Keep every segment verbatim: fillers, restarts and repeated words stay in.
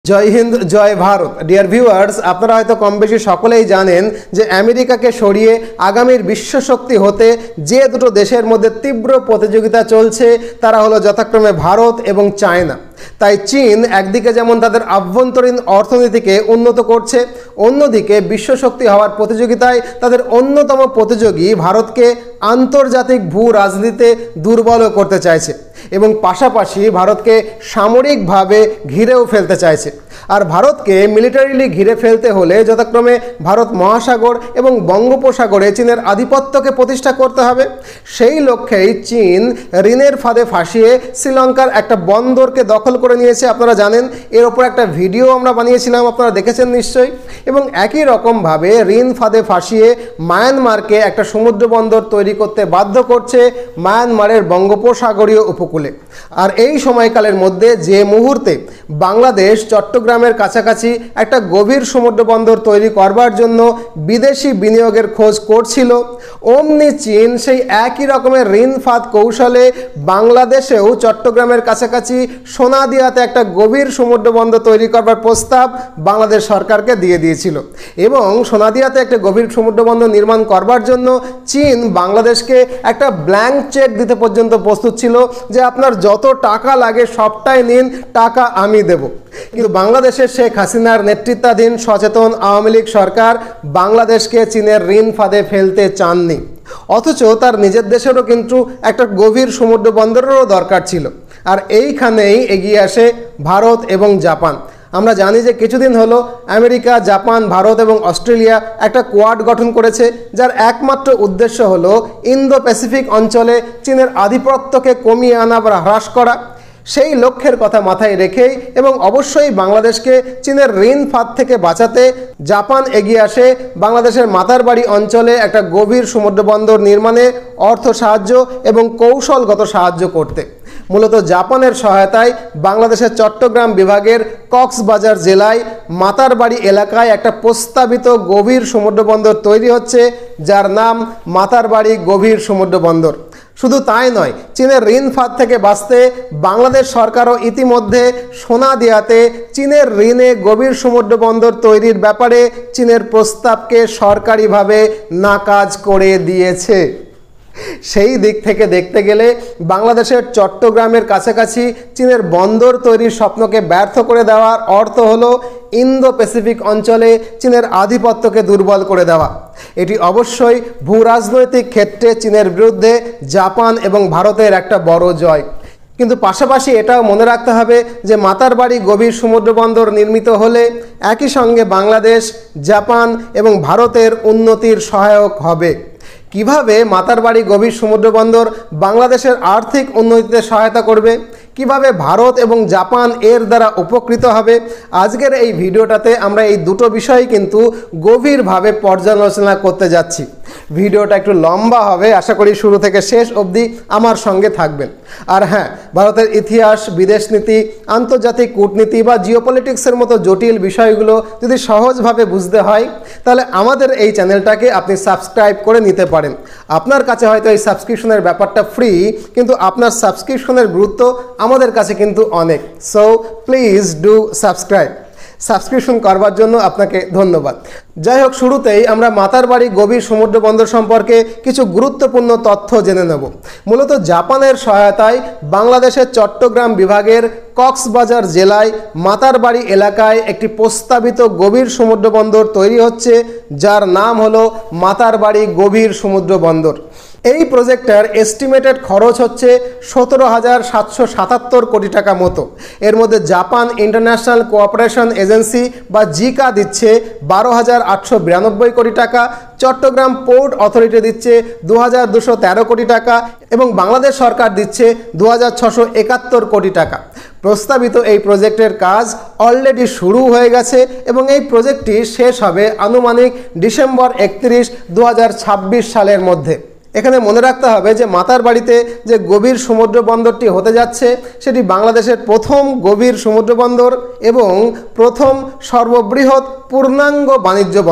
জয় Hind, Jai Bharat. Dear viewers, আপনারা হয়তো কম বেশি সকলেই জানেন যে আমেরিকাকে সরিয়ে আগামীর বিশ্বশক্তি হতে যে দুটো দেশের মধ্যে তীব্র প্রতিযোগিতা চলছে তারা হলো যথাক্রমে ভারত এবং চায়না। তাই চীন একদিকে যেমন তাদের আভ্যন্তরীণ অর্থনীতিকে উন্নত করছে, অন্যদিকে বিশ্বশক্তি হওয়ার প্রতিযোগিতায় তাদের অন্যতম প্রতিযোগী ভারতকে আন্তর্জাতিক ভূ রাজনীতিতে দুর্বল করতে চাইছে এবং পাশাপাশি ভারতকে সামরিকভাবে ঘিরেও ফেলতে চাইছে। আর ভারতকে মিলিটারিলি ঘিরে ফেলতে হলে যথাক্রমে ভারত মহাসাগর এবং বঙ্গোপসাগরে চীনের আধিপত্যকে প্রতিষ্ঠা করতে হবে। সেই লক্ষ্যেই চীন ঋণের ফাঁদে ফাঁসিয়ে শ্রীলঙ্কার একটা বন্দরকে দখল করে নিয়েছে। আপনারা জানেন, এর ওপর একটা ভিডিও আমরা বানিয়েছিলাম, আপনারা দেখেছেন নিশ্চয়ই। এবং একই রকমভাবে ঋণ ফাঁদে ফাঁসিয়ে মায়ানমারকে একটা সমুদ্র বন্দর তৈরি করতে বাধ্য করছে মায়ানমারের বঙ্গোপসাগরীয় উপকূলে। আর এই সময়কালের মধ্যে যে মুহূর্তে বাংলাদেশ চট্টগ্রামের কাছাকাছি একটা গভীর সমুদ্র বন্দর তৈরি করবার জন্য বিদেশি বিনিয়োগের খোঁজ করছিল, অমনি চীন সেই একই রকমের ঋণ ফাঁদ কৌশলে বাংলাদেশেও চট্টগ্রামের কাছাকাছি সোনাদিয়াতে একটা গভীর সমুদ্র বন্দর তৈরি করবার প্রস্তাব বাংলাদেশ সরকারকে দিয়ে দিয়েছিল। এবং সোনাদিয়াতে একটা গভীর সমুদ্র বন্দর নির্মাণ করবার জন্য চীন বাংলাদেশকে একটা ব্ল্যাঙ্ক চেক দিতে পর্যন্ত প্রস্তুত ছিল যে আপনার যত টাকা লাগে সবটাই নিন, টাকা আমি দেব। কিন্তু বাংলাদেশের শেখ হাসিনার নেতৃত্বাধীন সচেতন আওয়ামী লীগ সরকার বাংলাদেশকে চীনের ঋণ ফাঁদে ফেলতে চাননি, অথচ তার নিজের দেশেরও কিন্তু একটা গভীর সমুদ্র বন্দরেরও দরকার ছিল। আর এইখানেই এগিয়ে আসে ভারত এবং জাপান। আমরা জানি যে কিছুদিন হলো আমেরিকা, জাপান, ভারত এবং অস্ট্রেলিয়া একটা কোয়াড গঠন করেছে, যার একমাত্র উদ্দেশ্য হলো ইন্দো প্যাসিফিক অঞ্চলে চীনের আধিপত্যকে কমিয়ে আনা বা হ্রাস করা। সেই লক্ষ্যের কথা মাথায় রেখেই এবং অবশ্যই বাংলাদেশকে চীনের ঋণ ফাঁদ থেকে বাঁচাতে জাপান এগিয়ে আসে বাংলাদেশের মাতারবাড়ি অঞ্চলে একটা গভীর সমুদ্র বন্দর নির্মাণে অর্থ সাহায্য এবং কৌশলগত সাহায্য করতে। মূলত জাপানের সহায়তায় বাংলাদেশের চট্টগ্রাম বিভাগের কক্সবাজার জেলায় মাতারবাড়ি এলাকায় একটা প্রস্তাবিত গভীর সমুদ্র বন্দর তৈরি হচ্ছে, যার নাম মাতারবাড়ি গভীর সমুদ্র বন্দর। শুধু তাই নয়, চীনের ঋণ ফাঁদ থেকে বাঁচতে বাংলাদেশ সরকারও ইতিমধ্যে সোনাদিয়াতে চীনের ঋণে গভীর সমুদ্র বন্দর তৈরির ব্যাপারে চীনের প্রস্তাবকে সরকারিভাবে নাকচ করে দিয়েছে। সেই দিক থেকে দেখতে গেলে বাংলাদেশের চট্টগ্রামের কাছাকাছি চীনের বন্দর তৈরির স্বপ্নকে ব্যর্থ করে দেওয়ার অর্থ হলো ইন্দো প্যাসিফিক অঞ্চলে চীনের আধিপত্যকে দুর্বল করে দেওয়া। এটি অবশ্যই ভূ রাজনৈতিক ক্ষেত্রে চীনের বিরুদ্ধে জাপান এবং ভারতের একটা বড় জয়। কিন্তু পাশাপাশি এটাও মনে রাখতে হবে যে মাতারবাড়ি গভীর সমুদ্র বন্দর নির্মিত হলে একই সঙ্গে বাংলাদেশ, জাপান এবং ভারতের উন্নতির সহায়ক হবে। কিভাবে মাতারবাড়ি গভীর সমুদ্র বন্দর বাংলাদেশের আর্থিক উন্নতিতে সহায়তা করবে, কিভাবে ভারত এবং জাপান এর দ্বারা উপকৃত হবে, আজকের এই ভিডিওটাতে আমরা এই দুটো বিষয় কিন্তু গভীরভাবে পর্যালোচনা করতে যাচ্ছি। ভিডিওটা একটু লম্বা হবে, আশা করি শুরু থেকে শেষ অবধি আমার সঙ্গে থাকবেন। আর হ্যাঁ, ভারতের ইতিহাস, বিদেশ নীতি, আন্তর্জাতিক কূটনীতি বা জিওপলিটিক্সের মতো জটিল বিষয়গুলো যদি সহজভাবে বুঝতে হয় তাহলে আমাদের এই চ্যানেলটাকে আপনি সাবস্ক্রাইব করে নিতে পারেন। আপনার কাছে হয়তো এই সাবস্ক্রিপশনের ব্যাপারটা ফ্রি, কিন্তু আপনার সাবস্ক্রিপশনের গুরুত্ব আমাদের কাছে কিন্তু অনেক। So please do subscribe. Subscription করবার জন্য আপনাকে ধন্যবাদ। যাই হোক, শুরুতেই আমরা মাতারবাড়ি গভীর সমুদ্র বন্দর সম্পর্কে কিছু গুরুত্বপূর্ণ তথ্য জেনে নেব। মূলত জাপানের সহায়তায় বাংলাদেশের চট্টগ্রাম বিভাগের কক্সবাজার জেলায় মাতারবাড়ি এলাকায় একটি প্রস্তাবিত গভীর সমুদ্র বন্দর তৈরি হচ্ছে, যার নাম হলো মাতারবাড়ি গভীর সমুদ্র বন্দর। এই প্রজেক্টটার এস্টিমেটেড খরচ হচ্ছে সতেরো হাজার সাতশো সাতাত্তর কোটি টাকা মতো। এর মধ্যে জাপান ইন্টারন্যাশনাল কোঅপারেশন এজেন্সি বা জিকা দিচ্ছে বারো হাজার আটশো বিরানব্বই কোটি টাকা, চট্টগ্রাম পোর্ট অথরিটি দিচ্ছে দু হাজার দুশো তেরো কোটি টাকা এবং বাংলাদেশ সরকার দিচ্ছে দু হাজার ছশো একাত্তর কোটি টাকা। প্রস্তাবিত এই প্রজেক্টের কাজ অলরেডি শুরু হয়ে গেছে এবং এই প্রজেক্টটি শেষ হবে আনুমানিক ডিসেম্বর একত্রিশ দু হাজার ছাব্বিশ সালের মধ্যে। এখানে মনে রাখতে হবে যে মাতারবাড়িতে যে গভীর সমুদ্র বন্দরটি হতে যাচ্ছে সেটি বাংলাদেশের প্রথম গভীর সমুদ্র বন্দর এবং প্রথম সর্ববৃহৎ পূর্ণাঙ্গ বাণিজ্য বন্দর।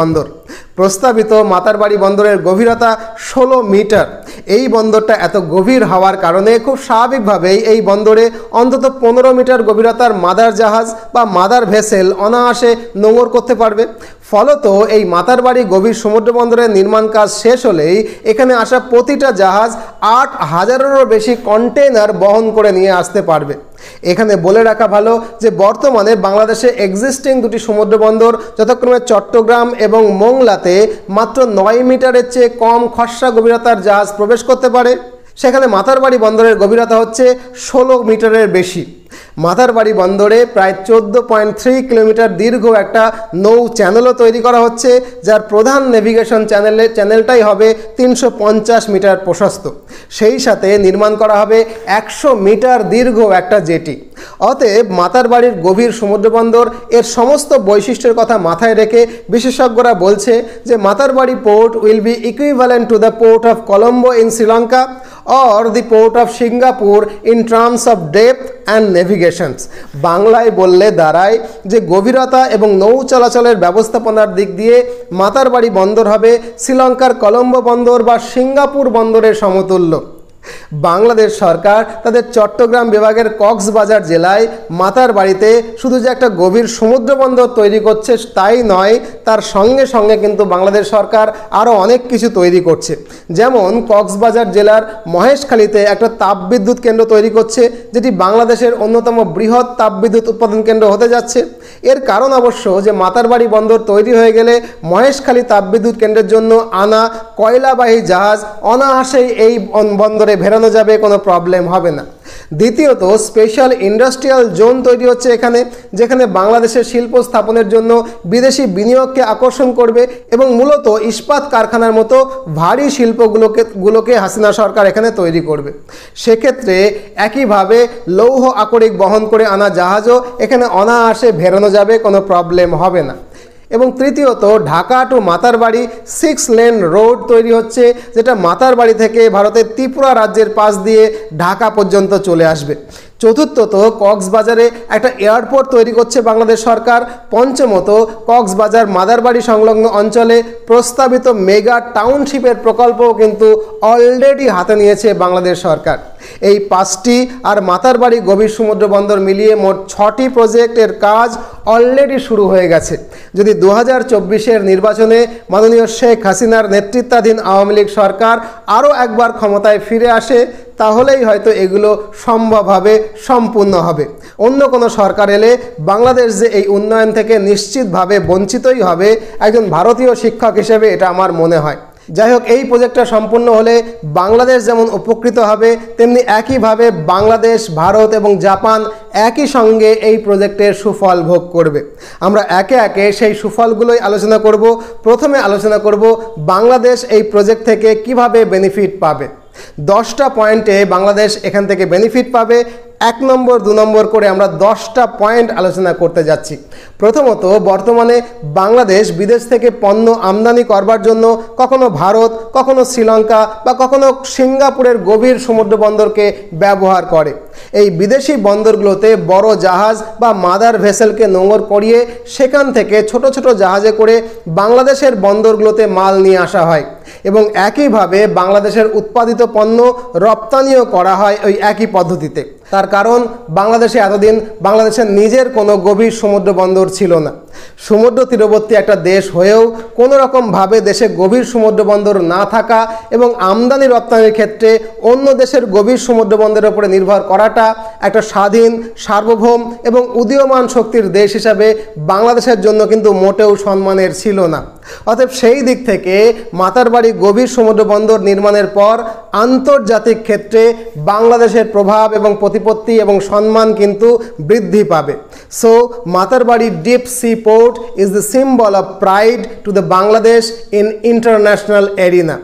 প্রস্তাবিত মাতারবাড়ি বন্দরের গভীরতা ষোলো মিটার। এই বন্দরটা এত গভীর হওয়ার কারণে খুব স্বাভাবিকভাবেই এই বন্দরে অন্তত পনেরো মিটার গভীরতার মাদার জাহাজ বা মাদার ভেসেল অনায়াসে নোঙর করতে পারবে। ফলত এই মাতারবাড়ি গভীর সমুদ্র বন্দরের নির্মাণ কাজ শেষ হলেই এখানে আসা প্রতিটা জাহাজ আট হাজারেরও বেশি কন্টেনার বহন করে নিয়ে আসতে পারবে। এখানে বলে রাখা ভালো যে বর্তমানে বাংলাদেশে এক্সিস্টিং দুটি সমুদ্র বন্দর যথাক্রমে চট্টগ্রাম এবং মোংলাতে মাত্র নয় মিটারের চেয়ে কম খসড়া গভীরতার জাহাজ প্রবেশ করতে পারে, সেখানে মাতারবাড়ি বন্দরের গভীরতা হচ্ছে ষোলো মিটারের বেশি। মাতারবাড়ি বন্দরে প্রায় চোদ্দ পয়েন্ট থ্রি কিলোমিটার দীর্ঘ একটা নৌ চ্যানেলও তৈরি করা হচ্ছে, যার প্রধান নেভিগেশন চ্যানেলে চ্যানেলটাই হবে তিনশো পঞ্চাশ মিটার প্রশস্ত। সেই সাথে নির্মাণ করা হবে একশো মিটার দীর্ঘ একটা জেটি। অতএব মাতারবাড়ির গভীর সমুদ্র বন্দর এর সমস্ত বৈশিষ্ট্যের কথা মাথায় রেখে বিশেষজ্ঞরা বলছে যে Matarbari port will be equivalent to the port of Colombo in Sri Lanka or the port of Singapore in terms of depth and navigations। বাংলায় বললে দাঁড়ায় যে গভীরতা এবং নৌ চলাচলের ব্যবস্থাপনার দিক দিয়ে মাতারবাড়ি বন্দর হবে শ্রীলঙ্কার কলম্বো বন্দর বা সিঙ্গাপুর বন্দরের সমতুল্য। বাংলাদেশ সরকার তাদের চট্টগ্রাম বিভাগের কক্সবাজার জেলায় মাতারবাড়িতে শুধু যে একটা গভীর সমুদ্র বন্দর তৈরি করছে তাই নয়, তার সঙ্গে সঙ্গে কিন্তু বাংলাদেশ সরকার আরও অনেক কিছু তৈরি করছে। যেমন কক্সবাজার জেলার মহেশখালীতে একটা তাপবিদ্যুৎ কেন্দ্র তৈরি করছে, যেটি বাংলাদেশের অন্যতম বৃহৎ তাপবিদ্যুৎ উৎপাদন কেন্দ্র হতে যাচ্ছে। এর কারণ অবশ্য যে মাতারবাড়ি বন্দর তৈরি হয়ে গেলে মহেশখালী তাপবিদ্যুৎ কেন্দ্রের জন্য আনা কয়লাবাহী জাহাজ অনায়াসেই এই বন্দরে ভেরানো যাবে, কোনো প্রবলেম হবে না। দ্বিতীয়ত স্পেশাল ইন্ডাস্ট্রিয়াল জোন তৈরি হচ্ছে এখানে, যেখানে বাংলাদেশের শিল্প স্থাপনের জন্য বিদেশি বিনিয়োগকে আকর্ষণ করবে এবং মূলত ইস্পাত কারখানার মতো ভারী শিল্পগুলোকে গুলোকে হাসিনা সরকার এখানে তৈরি করবে। সেক্ষেত্রে একইভাবে লৌহ আকরিক বহন করে আনা জাহাজও এখানে অনায়াসে ভেরানো যাবে, কোনো প্রবলেম হবে না। এবং তৃতীয়ত Dhaka to Matarbari six lane road তৈরি হচ্ছে, যেটা মাতারবাড়ি থেকে ভারতের ত্রিপুরা রাজ্যের পাশ দিয়ে ঢাকা পর্যন্ত চলে আসবে। চতুর্থত কক্সবাজারে একটা এয়ারপোর্ট তৈরি করছে বাংলাদেশ সরকার। পঞ্চমত কক্সবাজার মাদারবাড়ি সংলগ্ন অঞ্চলে প্রস্তাবিত মেগা টাউনশিপের প্রকল্পও কিন্তু অলরেডি হাতে নিয়েছে বাংলাদেশ সরকার। এই পাঁচটি আর মাতারবাড়ি গভীর সমুদ্র বন্দর মিলিয়ে মোট ছটি প্রজেক্টের কাজ অলরেডি শুরু হয়ে গেছে। যদি দু হাজার চব্বিশের নির্বাচনে মাননীয় শেখ হাসিনার নেতৃত্বাধীন আওয়ামী লীগ সরকার আরও একবার ক্ষমতায় ফিরে আসে, তাহলেই হয়তো এগুলো সম্ভব হবে, সম্পূর্ণ হবে। অন্য কোনো সরকার এলে বাংলাদেশ যে এই উন্নয়ন থেকে নিশ্চিতভাবে বঞ্চিতই হবে, একজন ভারতীয় শিক্ষক হিসেবে এটা আমার মনে হয়। যাই হোক, এই প্রজেক্টটা সম্পূর্ণ হলে বাংলাদেশ যেমন উপকৃত হবে, তেমনি একইভাবে বাংলাদেশ, ভারত এবং জাপান একই সঙ্গে এই প্রজেক্টের সুফল ভোগ করবে। আমরা একে একে সেই সুফলগুলোই আলোচনা করব। প্রথমে আলোচনা করব বাংলাদেশ এই প্রজেক্ট থেকে কিভাবে বেনিফিট পাবে। দশটা পয়েন্টে বাংলাদেশ এখান থেকে বেনিফিট পাবে। এক নম্বর দু নম্বর করে আমরা দশটা পয়েন্ট আলোচনা করতে যাচ্ছি। প্রথমত, বর্তমানে বাংলাদেশ বিদেশ থেকে পণ্য আমদানি করবার জন্য কখনো ভারত, কখনো শ্রীলঙ্কা বা কখনো সিঙ্গাপুরের গভীর সমুদ্র বন্দরকে ব্যবহার করে। এই বিদেশি বন্দরগুলোতে বড় জাহাজ বা মাদার ভেসেলকে নোঙর করিয়ে সেখান থেকে ছোট ছোট জাহাজে করে বাংলাদেশের বন্দরগুলোতে মাল নিয়ে আসা হয় এবং একইভাবে বাংলাদেশের উৎপাদিত পণ্য রপ্তানিও করা হয় ওই একই পদ্ধতিতে। তার কারণ বাংলাদেশে এতদিন বাংলাদেশের নিজের কোনো গভীর সমুদ্র বন্দর ছিল না। সমুদ্র তীরবর্তী একটা দেশ হয়েও কোনো রকমভাবে দেশে গভীর সমুদ্র বন্দর না থাকা এবং আমদানি রপ্তানির ক্ষেত্রে অন্য দেশের গভীর সমুদ্র বন্দরের উপরে নির্ভর করাটা একটা স্বাধীন, সার্বভৌম এবং উদীয়মান শক্তির দেশ হিসাবে বাংলাদেশের জন্য কিন্তু মোটেও সম্মানের ছিল না। অতএব সেই দিক থেকে মাতারবাড়ি গভীর সমুদ্র বন্দর নির্মাণের পর আন্তর্জাতিক ক্ষেত্রে বাংলাদেশের প্রভাব এবং প্রতিপত্তি এবং সম্মান কিন্তু বৃদ্ধি পাবে। So Matarbari deep sea port is the symbol of pride to the Bangladesh in international arena.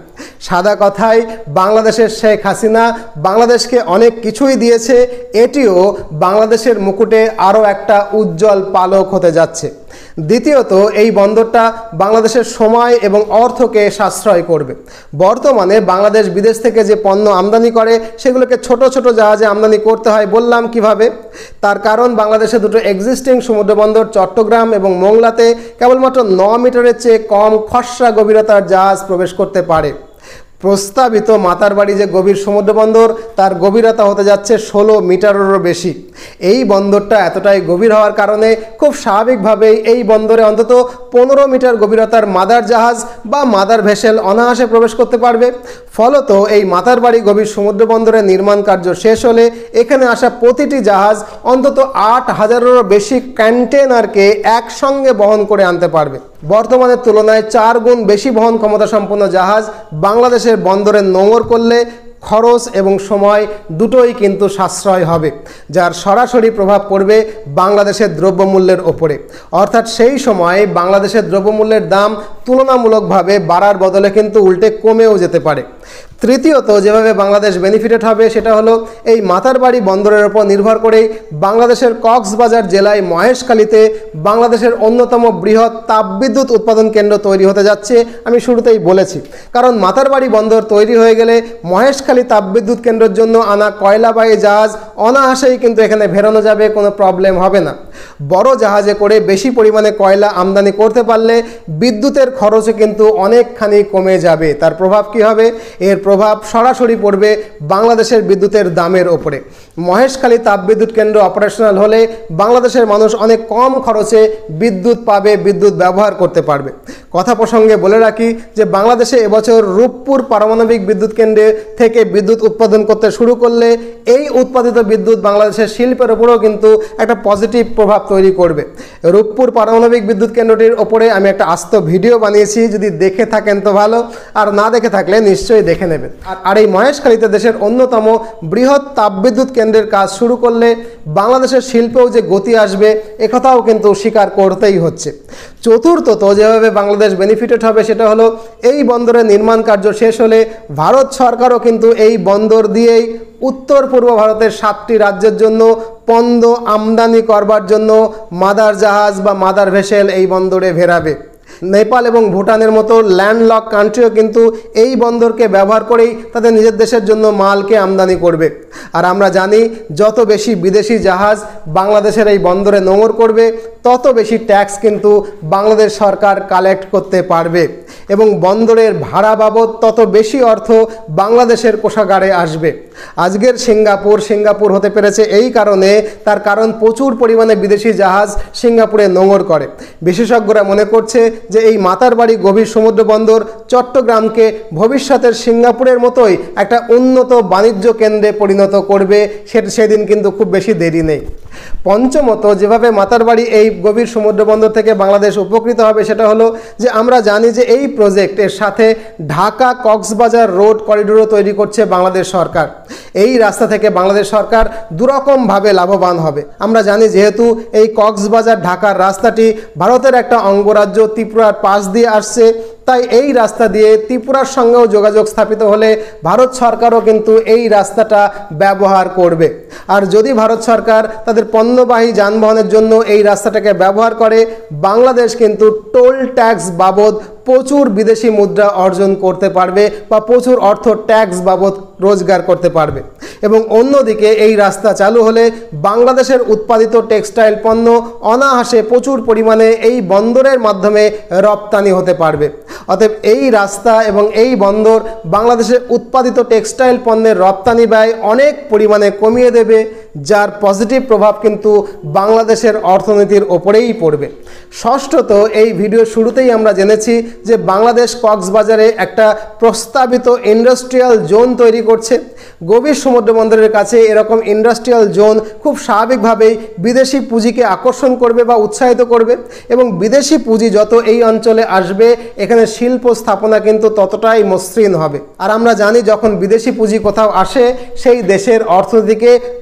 সাদা কথায় বাংলাদেশের শেখ হাসিনা বাংলাদেশকে অনেক কিছুই দিয়েছে, এটিও বাংলাদেশের মুকুটে আরও একটা উজ্জ্বল পালক হতে যাচ্ছে। দ্বিতীয়ত, এই বন্দরটা বাংলাদেশের সময় এবং অর্থকে সাশ্রয় করবে। বর্তমানে বাংলাদেশ বিদেশ থেকে যে পণ্য আমদানি করে সেগুলোকে ছোট ছোট জাহাজে আমদানি করতে হয়। বললাম কিভাবে, তার কারণ বাংলাদেশে দুটো এক্সিস্টিং সমুদ্রবন্দর চট্টগ্রাম এবং মোংলাতে কেবলমাত্র ন মিটারের চেয়ে কম খসড়া গভীরতার জাহাজ প্রবেশ করতে পারে। প্রস্তাবিত মাতারবাড়ি যে গভীর সমুদ্রবন্দর, তার গভীরতা হতে যাচ্ছে ষোলো মিটারেরও বেশি। এই বন্দরটা এতটাই গভীর হওয়ার কারণে খুব স্বাভাবিকভাবেই এই বন্দরে অন্তত পনেরো মিটার গভীরতার মাদার জাহাজ বা মাদার ভেসেল অনায়াসে প্রবেশ করতে পারবে। ফলত এই মাতারবাড়ি গভীর সমুদ্রবন্দরের নির্মাণ কার্য শেষ হলে এখানে আসা প্রতিটি জাহাজ অন্তত আট হাজারেরও বেশি কন্টেনারকে একসঙ্গে বহন করে আনতে পারবে। বর্তমানের তুলনায় চার গুণ বেশি বহন ক্ষমতা সম্পন্ন জাহাজ বাংলাদেশের বন্দরে নোঙর করলে খরচ এবং সময় দুটোই কিন্তু সাশ্রয় হবে, যার সরাসরি প্রভাব পড়বে বাংলাদেশের দ্রব্যমূল্যের ওপরে। অর্থাৎ সেই সময় বাংলাদেশের দ্রব্যমূল্যের দাম তুলনামূলকভাবে বাড়ার বদলে কিন্তু উল্টে কমেও যেতে পারে। তৃতীয়ত, যেভাবে বাংলাদেশ বেনিফিটেড হবে সেটা হলো এই মাতারবাড়ি বন্দরের ওপর নির্ভর করেই বাংলাদেশের কক্সবাজার জেলায় মহেশখালীতে বাংলাদেশের অন্যতম বৃহৎ তাপবিদ্যুৎ উৎপাদন কেন্দ্র তৈরি হতে যাচ্ছে। আমি শুরুতেই বলেছি, কারণ মাতারবাড়ি বন্দর তৈরি হয়ে গেলে মহেশখালী তাপবিদ্যুৎ কেন্দ্রের জন্য আনা কয়লাবাহী জাহাজ অনায়াসেই কিন্তু এখানে ভেরানো যাবে, কোনো প্রবলেম হবে না। বড় জাহাজে করে বেশি পরিমাণে কয়লা আমদানি করতে পারলে বিদ্যুতের খরচে কিন্তু অনেকখানি কমে যাবে। তার প্রভাব কি হবে? এর প্রভাব সরাসরি পড়বে বাংলাদেশের বিদ্যুতের দামের ওপরে। মহেশখালী তাপবিদ্যুৎ কেন্দ্র অপারেশনাল হলে বাংলাদেশের মানুষ অনেক কম খরচে বিদ্যুৎ পাবে, বিদ্যুৎ ব্যবহার করতে পারবে। কথা প্রসঙ্গে বলে রাখি যে বাংলাদেশে এবছর রূপপুর পারমাণবিক বিদ্যুৎ কেন্দ্রে থেকে বিদ্যুৎ উৎপাদন করতে শুরু করলে এই উৎপাদিত বিদ্যুৎ বাংলাদেশের শিল্পের ওপরেও কিন্তু একটা পজিটিভ প্রভাব তৈরি করবে। রূপপুর পারমাণবিক বিদ্যুৎ কেন্দ্রটির ওপরে আমি একটা আস্ত ভিডিও বানিয়েছি, যদি দেখে থাকেন তো ভালো, আর না দেখে থাকলে নিশ্চয়ই দেখে নেবেন। আর এই মহেশখালীতে দেশের অন্যতম বৃহৎ তাপবিদ্যুৎ কেন্দ্রের কাজ শুরু করলে বাংলাদেশের শিল্পেও যে গতি আসবে একথাও কিন্তু স্বীকার করতেই হচ্ছে। চতুর্থত, যেভাবে বাংলাদেশ বেনিফিটেড হবে সেটা হলো এই বন্দরের নির্মাণ কার্য শেষ হলে ভারত সরকারও কিন্তু এই বন্দর দিয়েই উত্তর পূর্ব ভারতের সাতটি রাজ্যের জন্য পণ্য আমদানি করবার জন্য মাদার জাহাজ বা মাদার ভেসেল এই বন্দরে ভেরাবে। নেপাল এবং ভুটানের মতো ল্যান্ডলক কান্ট্রিও কিন্তু এই বন্দরকে ব্যবহার করেই তাদের নিজের দেশের জন্য মালকে আমদানি করবে। আর আমরা জানি যত বেশি বিদেশি জাহাজ বাংলাদেশের এই বন্দরে নোঙর করবে তত বেশি ট্যাক্স কিন্তু বাংলাদেশ সরকার কালেক্ট করতে পারবে এবং বন্দরের ভাড়া বাবদ তত বেশি অর্থ বাংলাদেশের কোষাগারে আসবে। আজকের সিঙ্গাপুর সিঙ্গাপুর হতে পেরেছে এই কারণে, তার কারণ প্রচুর পরিমাণে বিদেশি জাহাজ সিঙ্গাপুরে নোঙর করে। বিশেষজ্ঞরা মনে করছে যে এই মাতারবাড়ি গভীর সমুদ্র বন্দর চট্টগ্রামকে ভবিষ্যতের সিঙ্গাপুরের মতোই একটা উন্নত বাণিজ্য কেন্দ্রে পরিণত করবে, সেদিন কিন্তু খুব বেশি দেরি নেই। পঞ্চমত, যেভাবে মাতারবাড়ি এই গভীর সমুদ্র বন্দর থেকে বাংলাদেশ উপকৃত হবে সেটা হলো যে আমরা জানি যে এই প্রজেক্টের সাথে ঢাকা কক্সবাজার রোড করিডোরও তৈরি করছে বাংলাদেশ সরকার। এই রাস্তা থেকে বাংলাদেশ সরকার দুরকমভাবে লাভবান হবে। আমরা জানি যেহেতু এই কক্সবাজার ঢাকার রাস্তাটি ভারতের একটা অঙ্গরাজ্য ত্রিপুরার পাশ দিয়ে আসছে, তাই এই রাস্তা দিয়ে ত্রিপুরার সঙ্গেও যোগাযোগ স্থাপিত হলে ভারত সরকারও কিন্তু এই রাস্তাটা ব্যবহার করবে। আর যদি ভারত সরকার তাদের পণ্যবাহী যানবাহনের জন্য এই রাস্তাটাকে ব্যবহার করে, বাংলাদেশ কিন্তু টোল ট্যাক্স বাবদ প্রচুর বিদেশি মুদ্রা অর্জন করতে পারবে বা প্রচুর অর্থ ট্যাক্স বাবদ রোজগার করতে পারবে। এবং অন্যদিকে এই রাস্তা চালু হলে বাংলাদেশের উৎপাদিত টেক্সটাইল পণ্য অনায়াসে প্রচুর পরিমাণে এই বন্দরের মাধ্যমে রপ্তানি হতে পারবে। অতএব এই রাস্তা এবং এই বন্দর বাংলাদেশের উৎপাদিত টেক্সটাইল পণ্যের রপ্তানি ব্যয় অনেক পরিমাণে কমিয়ে দেবে, যার পজিটিভ প্রভাব কিন্তু বাংলাদেশের অর্থনীতির ওপরেই পড়বে। ষষ্ঠত, এই ভিডিও শুরুতেই আমরা জেনেছি যে বাংলাদেশ কক্সবাজারে একটা প্রস্তাবিত ইন্ডাস্ট্রিয়াল জোন তৈরি করছে। গভীর সমুদ্র বন্দরের কাছে এরকম ইন্ডাস্ট্রিয়াল জোন খুব স্বাভাবিকভাবেই বিদেশি পুঁজিকে আকর্ষণ করবে বা উৎসাহিত করবে এবং বিদেশি পুঁজি যত এই অঞ্চলে আসবে এখানে শিল্প স্থাপনা কিন্তু ততটাই মসৃণ হবে। আর আমরা জানি যখন বিদেশি পুঁজি কোথাও আসে সেই দেশের অর্থনীতিকে পজিটিভ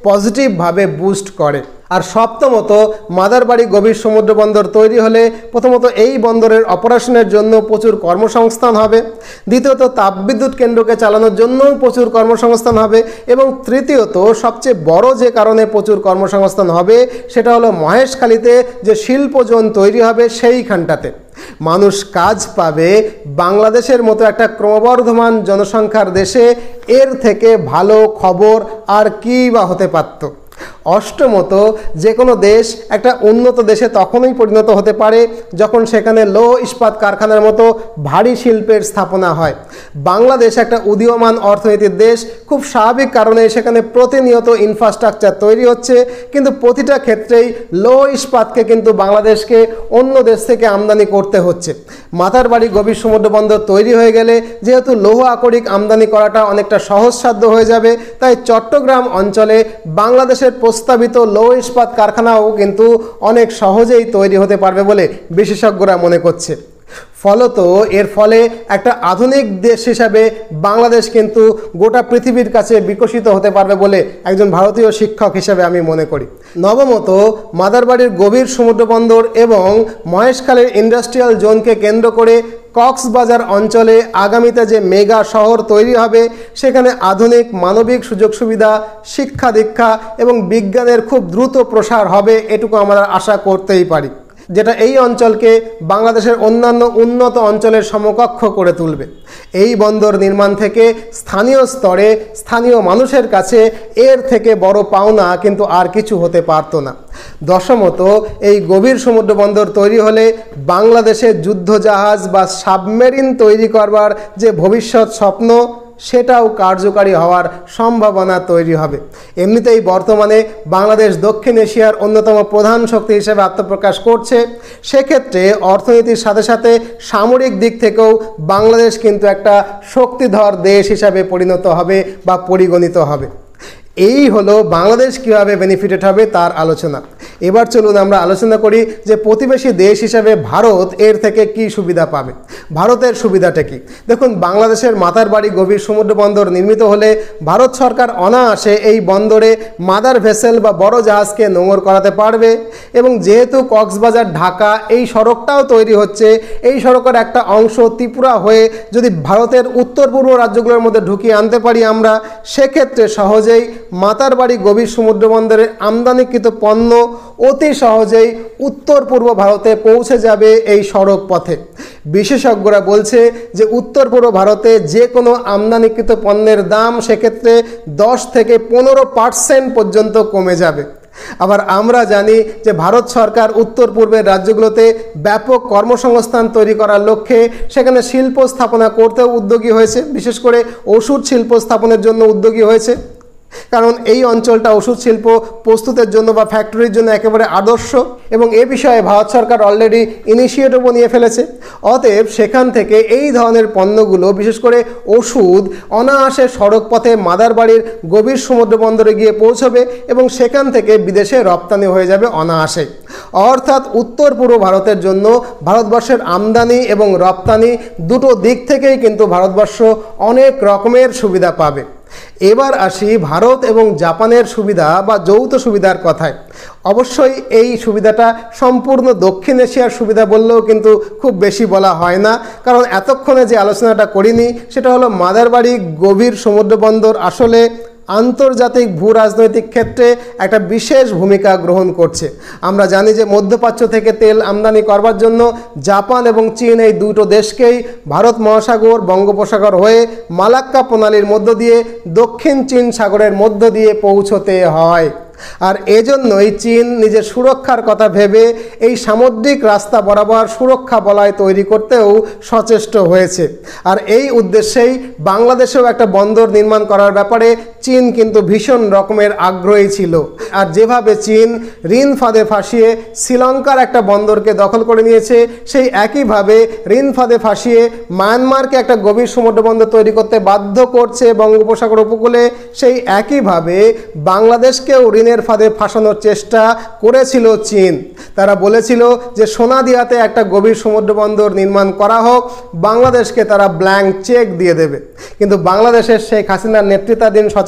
পজিটিভভাবে বুস্ট করে। আর সপ্তমত, মাদারবাড়ি গভীর সমুদ্র বন্দর তৈরি হলে প্রথমত এই বন্দরের অপারেশনের জন্য প্রচুর কর্মসংস্থান হবে, দ্বিতীয়ত তাপবিদ্যুৎ কেন্দ্রকে চালানোর জন্যও প্রচুর কর্মসংস্থান হবে, এবং তৃতীয়ত সবচেয়ে বড় যে কারণে প্রচুর কর্মসংস্থান হবে সেটা হলো মহেশখালীতে যে শিল্প জোন তৈরি হবে সেইখানটাতে মানুষ কাজ পাবে। বাংলাদেশের মতো একটা ক্রমবর্ধমান জনসংখ্যার দেশে এর থেকে ভালো খবর আর কী বা হতে পারত। অষ্টমত, যে কোনো দেশ একটা উন্নত দেশে তখনই পরিণত হতে পারে যখন সেখানে লৌহ ইস্পাত কারখানার মতো ভারী শিল্পের স্থাপনা হয়। বাংলাদেশ একটা উদীয়মান অর্থনীতির দেশ, খুব স্বাভাবিক কারণে সেখানে প্রতিনিয়ত ইনফ্রাস্ট্রাকচার তৈরি হচ্ছে, কিন্তু প্রতিটা ক্ষেত্রেই লৌহ ইস্পাতকে কিন্তু বাংলাদেশকে অন্য দেশ থেকে আমদানি করতে হচ্ছে। মাতারবাড়ি গভীর সমুদ্র বন্দর তৈরি হয়ে গেলে যেহেতু লৌহ আকরিক আমদানি করাটা অনেকটা সহজসাধ্য হয়ে যাবে, তাই চট্টগ্রাম অঞ্চলে বাংলাদেশের প্রস্তাবিত লৌহ ইস্পাত কারখানাও কিন্তু অনেক সহজেই তৈরি হতে পারবে বলে বিশেষজ্ঞরা মনে করছে। ফলত এর ফলে একটা আধুনিক দেশ হিসাবে বাংলাদেশ কিন্তু গোটা পৃথিবীর কাছে বিকশিত হতে পারবে বলে একজন ভারতীয় শিক্ষক হিসেবে আমি মনে করি। নবমত, মাদারবাড়ির গভীর সমুদ্র বন্দর এবং মহেশখালীর ইন্ডাস্ট্রিয়াল জোনকে কেন্দ্র করে কক্সবাজার অঞ্চলে আগামীতে যে মেগা শহর তৈরি হবে সেখানে আধুনিক মানবিক সুযোগ সুবিধা, শিক্ষা দীক্ষা এবং বিজ্ঞানের খুব দ্রুত প্রসার হবে, এটুকু আমরা আশা করতেই পারি, যেটা এই অঞ্চলকে বাংলাদেশের অন্যান্য উন্নত অঞ্চলের সমকক্ষ করে তুলবে। এই বন্দর নির্মাণ থেকে স্থানীয় স্তরে স্থানীয় মানুষের কাছে এর থেকে বড় পাওনা কিন্তু আর কিছু হতে পারত না। দশমত, এই গভীর সমুদ্র বন্দর তৈরি হলে বাংলাদেশের যুদ্ধজাহাজ বা সাবমেরিন তৈরি করবার যে ভবিষ্যৎ স্বপ্ন সেটাও কার্যকারী হওয়ার সম্ভাবনা তৈরি হবে। এমনিতেই বর্তমানে বাংলাদেশ দক্ষিণ এশিয়ার অন্যতম প্রধান শক্তি হিসেবে আত্মপ্রকাশ করছে, সেক্ষেত্রে অর্থনীতির সাথে সাথে সামরিক দিক থেকেও বাংলাদেশ কিন্তু একটা শক্তিধর দেশ হিসাবে পরিণত হবে বা পরিগণিত হবে। এই হলো বাংলাদেশ কীভাবে বেনিফিটেড হবে তার আলোচনা। এবার চলুন আমরা আলোচনা করি যে প্রতিবেশী দেশ হিসাবে ভারত এর থেকে কি সুবিধা পাবে। ভারতের সুবিধাটা কি? দেখুন, বাংলাদেশের মাতারবাড়ি গভীর সমুদ্র বন্দর নির্মিত হলে ভারত সরকার অনায়াসে এই বন্দরে মাদার ভেসেল বা বড় জাহাজকে নোঙর করাতে পারবে, এবং যেহেতু কক্সবাজার ঢাকা এই সড়কটাও তৈরি হচ্ছে, এই সড়কের একটা অংশ ত্রিপুরা হয়ে যদি ভারতের উত্তর পূর্ব রাজ্যগুলোর মধ্যে ঢুকিয়ে আনতে পারি আমরা, সেক্ষেত্রে সহজেই মাতারবাড়ি গভীর সমুদ্র বন্দরের আমদানিকৃত পণ্য অতি সহজেই উত্তর পূর্ব ভারতে পৌঁছে যাবে এই সড়ক পথে। বিশেষজ্ঞরা বলছে যে উত্তর পূর্ব ভারতে যে কোনো আমদানিকৃত পণ্যের দাম সেক্ষেত্রে দশ থেকে পনেরো পার্সেন্ট পর্যন্ত কমে যাবে। আবার আমরা জানি যে ভারত সরকার উত্তর পূর্বের রাজ্যগুলোতে ব্যাপক কর্মসংস্থান তৈরি করার লক্ষ্যে সেখানে শিল্প স্থাপনা করতেও উদ্যোগী হয়েছে, বিশেষ করে ওষুধ শিল্প স্থাপনের জন্য উদ্যোগী হয়েছে, কারণ এই অঞ্চলটা ওষুধ শিল্প প্রস্তুতের জন্য বা ফ্যাক্টরির জন্য একেবারে আদর্শ, এবং এ বিষয়ে ভারত সরকার অলরেডি ইনিশিয়েটিভও নিয়ে ফেলেছে। অতএব সেখান থেকে এই ধরনের পণ্যগুলো, বিশেষ করে ওষুধ, অনায়াসে সড়ক পথে মাদারবাড়ির গভীর সমুদ্র বন্দরে গিয়ে পৌঁছবে এবং সেখান থেকে বিদেশে রপ্তানি হয়ে যাবে অনায়াসে। অর্থাৎ উত্তর পূর্ব ভারতের জন্য ভারতবর্ষের আমদানি এবং রপ্তানি দুটো দিক থেকেই কিন্তু ভারতবর্ষ অনেক রকমের সুবিধা পাবে। এবার আসি ভারত এবং জাপানের সুবিধা বা যৌথ সুবিধার কথায়। অবশ্যই এই সুবিধাটা সম্পূর্ণ দক্ষিণ এশিয়ার সুবিধা বললেও কিন্তু খুব বেশি বলা হয় না, কারণ এতক্ষণে যে আলোচনাটা করিনি সেটা হলো মাদারবাড়ি গভীর সমুদ্র বন্দর আসলে আন্তর্জাতিক ভূ রাজনৈতিক ক্ষেত্রে একটা বিশেষ ভূমিকা গ্রহণ করছে। আমরা জানি যে মধ্যপ্রাচ্য থেকে তেল আমদানি করবার জন্য জাপান এবং চীন এই দুটো দেশকেই ভারত মহাসাগর, বঙ্গোপসাগর হয়ে মালাক্কা প্রণালীর মধ্য দিয়ে দক্ষিণ চীন সাগরের মধ্য দিয়ে পৌঁছতে হয়। আর এজন্যই চীন নিজের সুরক্ষার কথা ভেবে এই সামুদ্রিক রাস্তা বরাবর সুরক্ষা বলয় তৈরি করতেও সচেষ্ট হয়েছে। আর এই উদ্দেশ্যেই বাংলাদেশেও একটা বন্দর নির্মাণ করার ব্যাপারে চীন কিন্তু ভীষণ রকমের আগ্রহী ছিল। আর যেভাবে চীন ঋণ ফাঁদে ফাঁসিয়ে শ্রীলঙ্কার একটা বন্দরকে দখল করে নিয়েছে, সেই একইভাবে ঋণ ফাঁদে ফাঁসিয়ে মায়ানমারকে একটা গভীর সমুদ্র বন্দর তৈরি করতে বাধ্য করছে বঙ্গোপসাগর উপকূলে, সেই একইভাবে বাংলাদেশকেও ঋণের ফাঁদে ফাঁসানোর চেষ্টা করেছিল চীন। তারা বলেছিল যে সোনাদিয়াতে একটা গভীর সমুদ্র বন্দর নির্মাণ করা হোক, বাংলাদেশকে তারা ব্ল্যাঙ্ক চেক দিয়ে দেবে। কিন্তু বাংলাদেশের শেখ হাসিনার নেতৃত্বাধীন সচেতন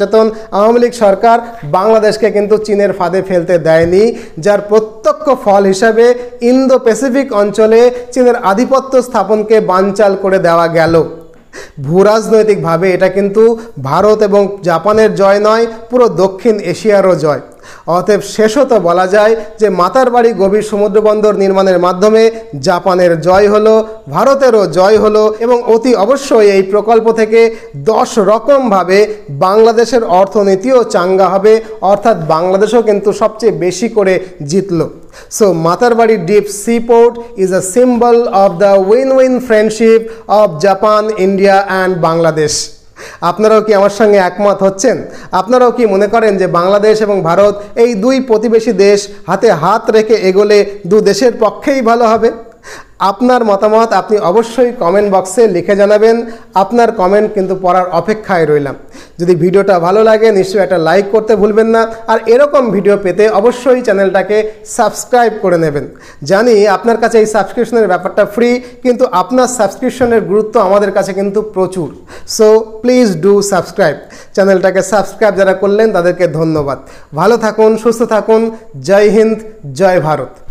সচেতন আওয়ামী লীগ সরকার বাংলাদেশকে কিন্তু চীনের ফাঁদে ফেলতে দেয়নি, যার প্রত্যক্ষ ফল হিসাবে ইন্দো প্যাসিফিক অঞ্চলে চীনের আধিপত্য স্থাপনকে বানচাল করে দেওয়া গেল। ভূরাজনৈতিকভাবে এটা কিন্তু ভারত এবং জাপানের জয় নয়, পুরো দক্ষিণ এশিয়ারও জয়। অতএব শেষত বলা যায় যে মাতারবাড়ি গভীর সমুদ্রবন্দর নির্মাণের মাধ্যমে জাপানের জয় হলো, ভারতেরও জয় হলো এবং অতি অবশ্যই এই প্রকল্প থেকে দশ রকমভাবে বাংলাদেশের অর্থনীতিও চাঙ্গা হবে, অর্থাৎ বাংলাদেশও কিন্তু সবচেয়ে বেশি করে জিতল। So Matarbari deep sea port is a symbol of the win win friendship of Japan, India and Bangladesh. আপনারাও কি আমার সঙ্গে একমত হচ্ছেন? আপনারাও কি মনে করেন যে বাংলাদেশ এবং ভারত এই দুই প্রতিবেশী দেশ হাতে হাত রেখে এগোলে দু দেশের পক্ষেই ভালো হবে? আপনার মতামত আপনি অবশ্যই কমেন্ট বক্সে লিখে জানাবেন। আপনার কমেন্ট কিন্তু পড়ার অপেক্ষায় রইলাম। যদি ভিডিওটা ভালো লাগে নিশ্চয়ই একটা লাইক করতে ভুলবেন না, আর এরকম ভিডিও পেতে অবশ্যই চ্যানেলটাকে সাবস্ক্রাইব করে নেবেন। জানি আপনার কাছে এই সাবস্ক্রিপশনের ব্যাপারটা ফ্রি, কিন্তু আপনার সাবস্ক্রিপশনের গুরুত্ব আমাদের কাছে কিন্তু প্রচুর। So please do subscribe. চ্যানেলটাকে সাবস্ক্রাইব যারা করলেন তাদেরকে ধন্যবাদ। ভালো থাকুন, সুস্থ থাকুন। জয় হিন্দ, জয় ভারত।